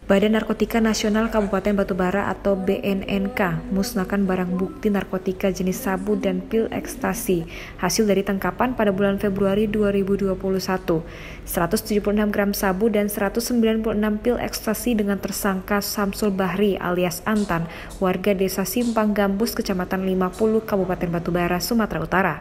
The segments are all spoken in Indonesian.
Badan Narkotika Nasional Kabupaten Batubara atau BNNK musnahkan barang bukti narkotika jenis sabu dan pil ekstasi hasil dari tangkapan pada bulan Februari 2021. 176 gram sabu dan 196 pil ekstasi dengan tersangka Samsul Bahri alias Antan, warga Desa Simpang Gambus, Kecamatan 50, Kabupaten Batubara, Sumatera Utara.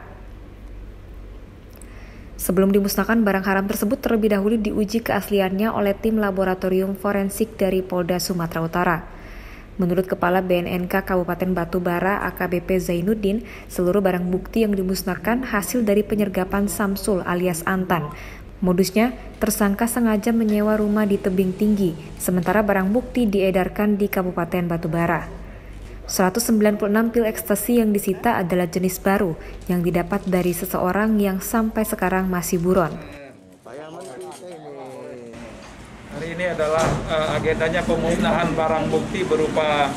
Sebelum dimusnahkan, barang haram tersebut terlebih dahulu diuji keasliannya oleh tim laboratorium forensik dari Polda Sumatera Utara. Menurut Kepala BNNK Kabupaten Batubara AKBP Zainuddin, seluruh barang bukti yang dimusnahkan hasil dari penyergapan Samsul alias Antan. Modusnya, tersangka sengaja menyewa rumah di tebing tinggi, sementara barang bukti diedarkan di Kabupaten Batubara. 196 pil ekstasi yang disita adalah jenis baru yang didapat dari seseorang yang sampai sekarang masih buron. Hari ini adalah agendanya pemusnahan barang bukti berupa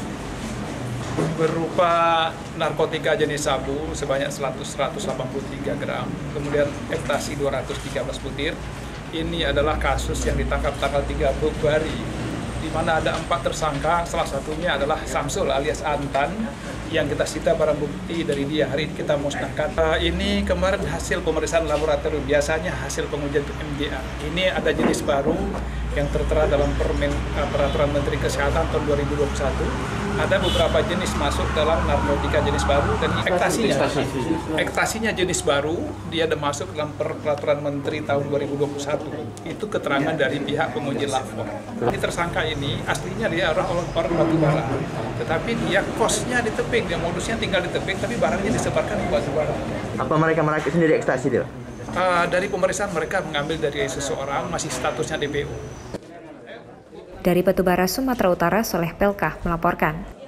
narkotika jenis sabu sebanyak 183 gram, kemudian ekstasi 213 butir. Ini adalah kasus yang ditangkap tanggal 3 Februari, di mana ada 4 tersangka, salah satunya adalah Samsul alias Antan yang kita sita barang bukti dari dia. Hari ini kita musnahkan. Ini kemarin hasil pemeriksaan laboratorium, biasanya hasil pengujian MDA. Ini ada jenis baru yang tertera dalam Peraturan Menteri Kesehatan tahun 2021. Ada beberapa jenis masuk dalam narkotika jenis baru dan ekstasinya jenis baru, dia ada masuk dalam Peraturan Menteri tahun 2021. Itu keterangan dari pihak penguji lapor. Ini tersangka ini aslinya dia orang Batubara, tetapi dia kosnya di tebing, dia modusnya tinggal di tebing, tapi barangnya disebarkan di Batubara. Apa mereka merakit sendiri ekstasi dia? Dari pemeriksaan mereka mengambil dari seseorang, masih statusnya DPO. Dari Batubara, Sumatera Utara, Soleh Pelkah melaporkan.